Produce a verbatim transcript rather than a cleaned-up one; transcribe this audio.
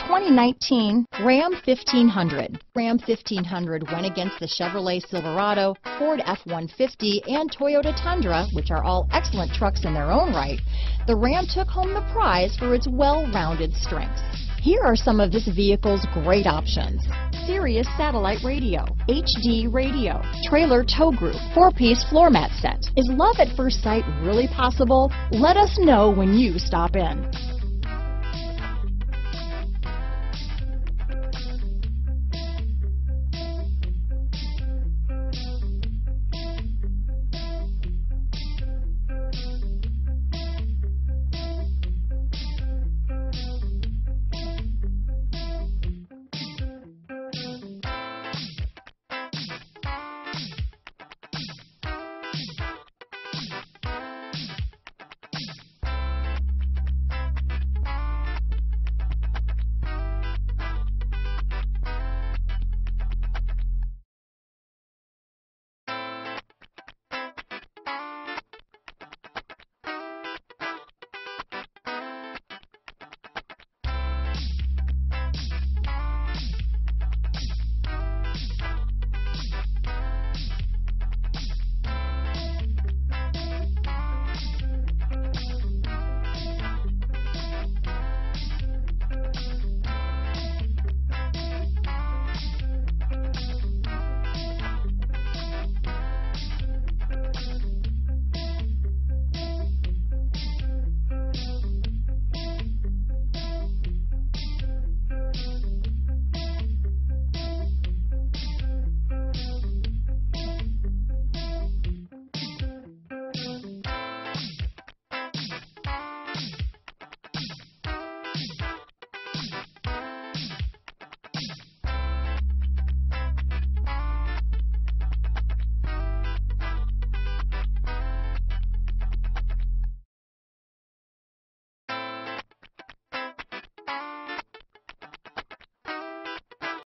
twenty nineteen Ram fifteen hundred. Ram fifteen hundred went against the Chevrolet Silverado, Ford F one fifty, and Toyota Tundra, which are all excellent trucks in their own right. The Ram took home the prize for its well-rounded strengths. Here are some of this vehicle's great options: Sirius satellite radio, H D radio, trailer tow group, four-piece floor mat set. Is love at first sight really possible? Let us know when you stop in.